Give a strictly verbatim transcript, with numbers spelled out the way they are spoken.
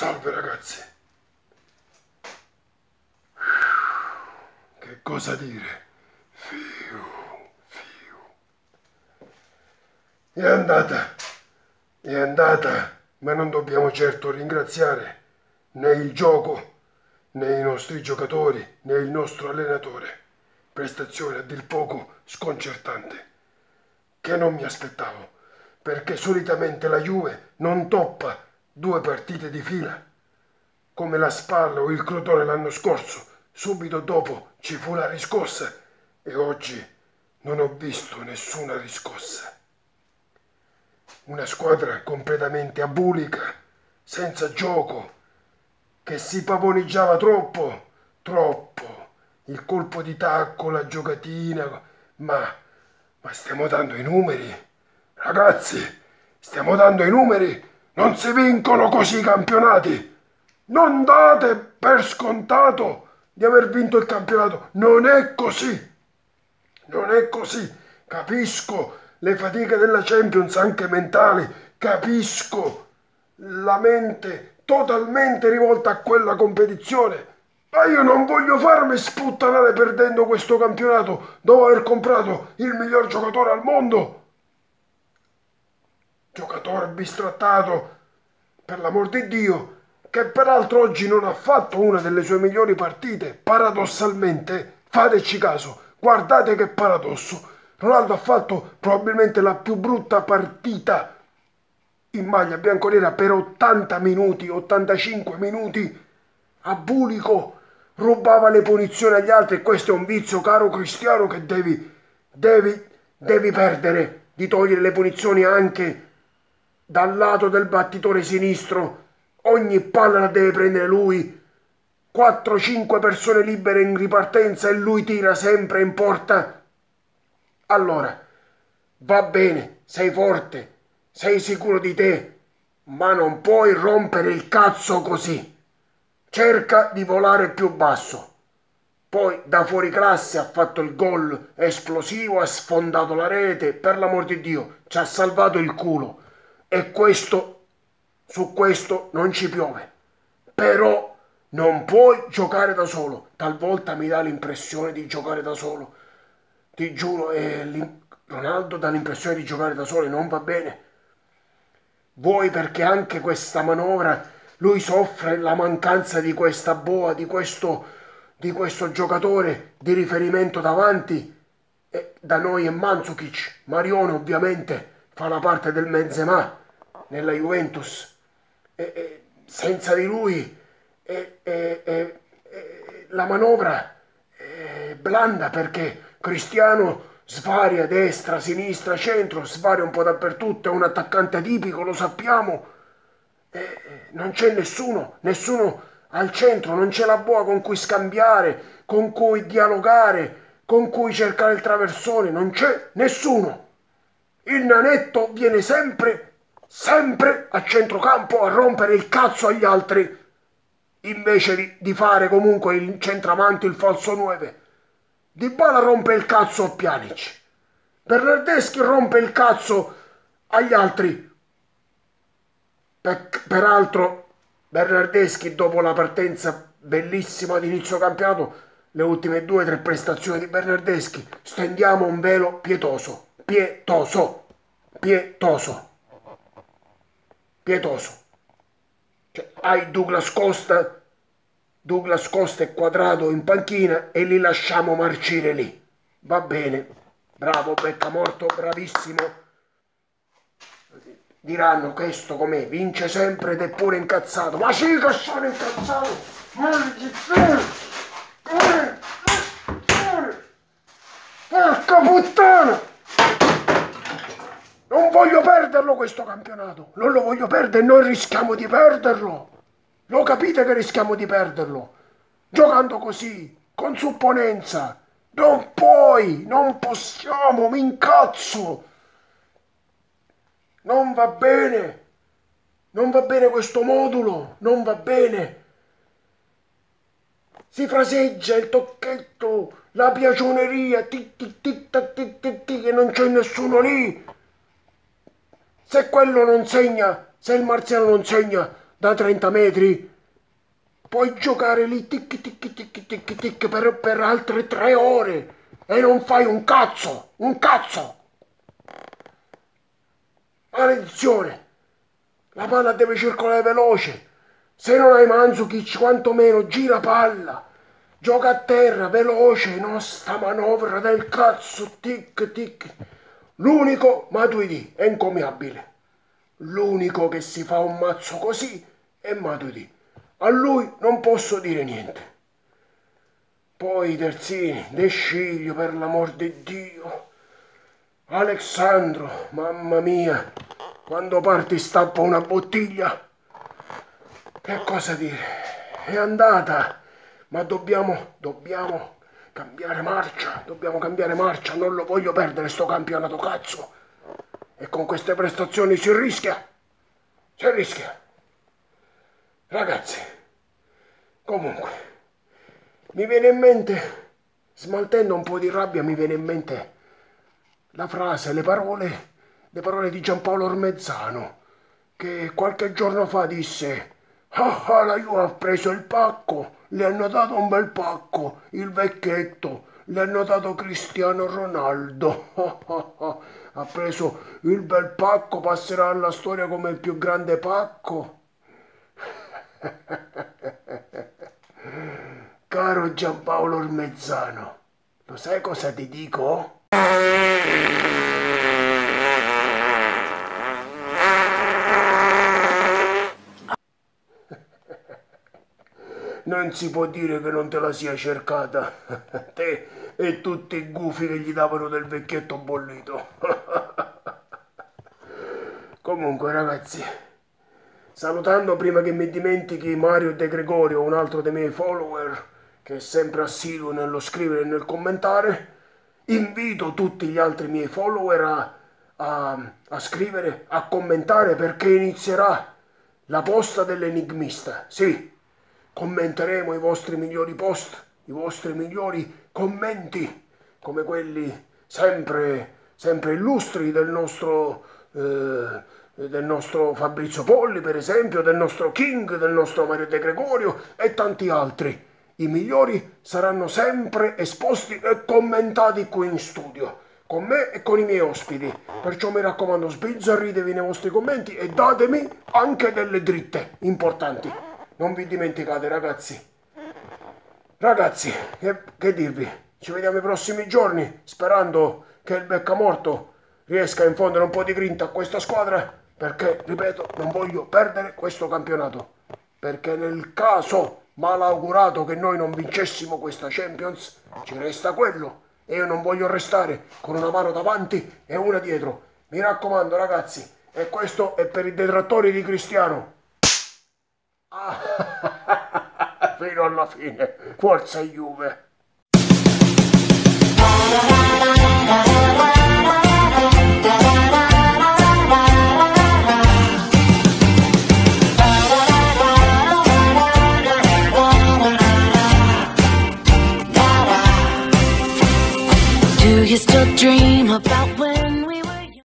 Salve ragazzi. Che cosa dire? Fiu, fiu. È andata, è andata, ma non dobbiamo certo ringraziare né il gioco, né i nostri giocatori, né il nostro allenatore. Prestazione a dir poco sconcertante, che non mi aspettavo, perché solitamente la Juve non toppa due partite di fila, come la Spalla o il Crotone l'anno scorso. Subito dopo ci fu la riscossa e oggi non ho visto nessuna riscossa. Una squadra completamente abulica, senza gioco, che si pavoneggiava troppo, troppo. Il colpo di tacco, la giocatina, ma, ma stiamo dando i numeri. Ragazzi, stiamo dando i numeri. Non si vincono così i campionati. Non date per scontato di aver vinto il campionato. Non è così. Non è così. Capisco le fatiche della Champions, anche mentali. Capisco la mente totalmente rivolta a quella competizione. Ma io non voglio farmi sputtanare perdendo questo campionato dopo aver comprato il miglior giocatore al mondo. Giocatore bistrattato, per l'amor di Dio, che peraltro oggi non ha fatto una delle sue migliori partite. Paradossalmente, fateci caso, guardate che paradosso, Ronaldo ha fatto probabilmente la più brutta partita in maglia bianconera per ottanta minuti, ottantacinque minuti, a bulico, rubava le punizioni agli altri e questo è un vizio, caro Cristiano, che devi, devi, devi perdere, di togliere le punizioni anche dal lato del battitore sinistro. Ogni palla la deve prendere lui, quattro cinque persone libere in ripartenza e lui tira sempre in porta. Allora, va bene, sei forte, sei sicuro di te, ma non puoi rompere il cazzo così. Cerca di volare più basso. Poi da fuori classe ha fatto il gol esplosivo, ha sfondato la rete, per l'amor di Dio, ci ha salvato il culo. E questo, su questo non ci piove. Però non puoi giocare da solo. Talvolta mi dà l'impressione di giocare da solo. Ti giuro, eh, Ronaldo dà l'impressione di giocare da solo e non va bene. Vuoi perché anche questa manovra lui soffre la mancanza di questa boa, di questo, di questo giocatore di riferimento davanti. E da noi è Mandzukic. Marione ovviamente fa la parte del Benzema nella Juventus. E, e, senza di lui e, e, e, e, la manovra è blanda, perché Cristiano svaria destra, sinistra, centro, svaria un po' dappertutto, è un attaccante atipico, lo sappiamo. E non c'è nessuno, nessuno al centro, non c'è la boa con cui scambiare, con cui dialogare, con cui cercare il traversone, non c'è nessuno. Il nanetto viene sempre, sempre a centrocampo a rompere il cazzo agli altri, invece di, di fare comunque il centravanti, il falso nove. Dybala rompe il cazzo a Pjanic. Bernardeschi rompe il cazzo agli altri. Per, peraltro Bernardeschi, dopo la partenza bellissima di inizio campionato, le ultime due o tre prestazioni di Bernardeschi, stendiamo un velo pietoso, pietoso, pietoso, pietoso. Cioè, hai Douglas Costa, Douglas Costa e Quadrado in panchina e li lasciamo marcire lì. Va bene, bravo Beccamorto, bravissimo. Diranno questo com'è, vince sempre ed è pure incazzato. Ma sì che sono incazzato! Porca puttana! Non voglio perderlo questo campionato, non lo voglio perdere, noi rischiamo di perderlo. Lo capite che rischiamo di perderlo? Giocando così, con supponenza. Non puoi, non possiamo, mi incazzo. Non va bene, non va bene questo modulo, non va bene. Si fraseggia il tocchetto, la piagioneria, tic tic tic tac tic tic tic, e non c'è nessuno lì. Se quello non segna, se il Marziano non segna, da trenta metri, puoi giocare lì tic tic tic tic tic per, per altre tre ore e non fai un cazzo, un cazzo. Maledizione, la palla deve circolare veloce. Se non hai Mandzukic, quantomeno gira palla. Gioca a terra, veloce, non sta manovra del cazzo, tic tic. L'unico Matuidi è incommiabile. L'unico che si fa un mazzo così è Matuidi. A lui non posso dire niente. Poi i terzini, De Sciglio, per l'amor di Dio. Alexandro, mamma mia, quando parti stappa una bottiglia. Che cosa dire? È andata, ma dobbiamo, dobbiamo cambiare marcia, dobbiamo cambiare marcia, non lo voglio perdere sto campionato, cazzo. E con queste prestazioni si rischia, si rischia. Ragazzi, comunque, mi viene in mente, smaltendo un po' di rabbia, mi viene in mente la frase, le parole, le parole di Giampaolo Ormezzano, che qualche giorno fa disse: ah, ah, la Juve ha preso il pacco, le hanno dato un bel pacco, il vecchietto, le hanno dato Cristiano Ronaldo, ah, ah, ah, ha preso il bel pacco, passerà alla storia come il più grande pacco. Caro Giampaolo Ormezzano, lo sai cosa ti dico? Non si può dire che non te la sia cercata, te e tutti i gufi che gli davano del vecchietto bollito. Comunque ragazzi, salutando prima che mi dimentichi Mario De Gregorio, un altro dei miei follower, che è sempre assiduo nello scrivere e nel commentare, invito tutti gli altri miei follower a, a, a scrivere, a commentare, perché inizierà la posta dell'enigmista. Sì, commenteremo i vostri migliori post, i vostri migliori commenti, come quelli sempre, sempre illustri del nostro, eh, del nostro Fabrizio Polli, per esempio, del nostro King, del nostro Mario De Gregorio e tanti altri. I migliori saranno sempre esposti e commentati qui in studio, con me e con i miei ospiti. Perciò mi raccomando, sbizzarritevi nei vostri commenti e datemi anche delle dritte importanti. Non vi dimenticate, ragazzi. Ragazzi, che, che dirvi? Ci vediamo i prossimi giorni, sperando che il Beccamorto riesca a infondere un po' di grinta a questa squadra, perché, ripeto, non voglio perdere questo campionato. Perché nel caso malaugurato che noi non vincessimo questa Champions, ci resta quello. E io non voglio restare con una mano davanti e una dietro. Mi raccomando, ragazzi, e questo è per i detrattori di Cristiano. Ah, fino alla fine, forza Juve!